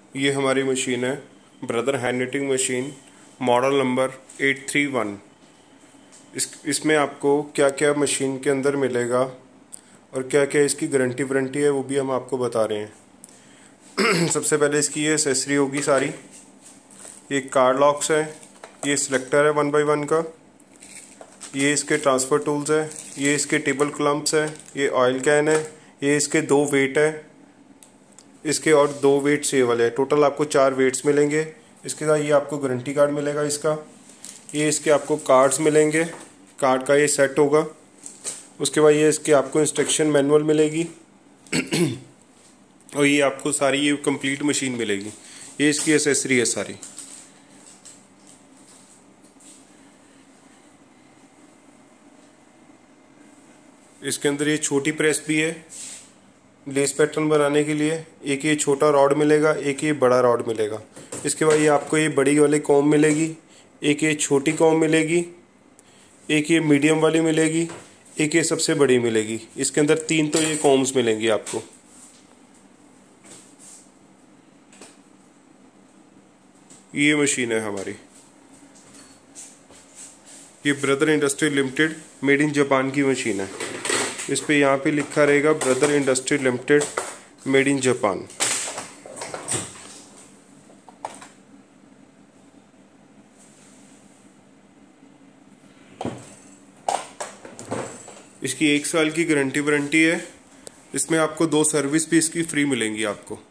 ये हमारी मशीन है Brother hand knitting machine, model number 831। इसमें आपको क्या क्या मशीन के अंदर मिलेगा और क्या क्या इसकी गारंटी वारंटी है वो भी हम आपको बता रहे हैं। सबसे पहले इसकी ये एसेसरी होगी सारी। ये कार्ड लॉक्स है, ये सिलेक्टर है 1 बाय 1 का, ये इसके ट्रांसफ़र टूल्स है, ये इसके टेबल क्लम्प्स है, ये ऑयल कैन है, ये इसके 2 वेट है, इसके और 2 वेट्स ये वाले हैं। टोटल आपको 4 वेट्स मिलेंगे। इसके साथ ये आपको गारंटी कार्ड मिलेगा इसका। ये इसके आपको कार्ड्स मिलेंगे, कार्ड का ये सेट होगा। उसके बाद ये इसके आपको इंस्ट्रक्शन मैनुअल मिलेगी और ये आपको सारी ये कंप्लीट मशीन मिलेगी। ये इसकी एसेसरी है सारी। इसके अंदर ये छोटी प्रेस भी है लेस पैटर्न बनाने के लिए। एक ये छोटा रॉड मिलेगा, एक ये बड़ा रॉड मिलेगा। इसके बाद ये आपको ये बड़ी वाली कॉम मिलेगी, एक ये छोटी कॉम मिलेगी, एक ये मीडियम वाली मिलेगी, एक ये सबसे बड़ी मिलेगी। इसके अंदर 3 तो ये कॉम्स मिलेंगी आपको। ये मशीन है हमारी, ये Brother Industry Limited made in Japan की मशीन है। इस पे यहाँ पे लिखा रहेगा Brother Industry Limited made in Japan. इसकी 1 साल की गारंटी वारंटी है। इसमें आपको 2 सर्विस भी इसकी फ्री मिलेंगी आपको।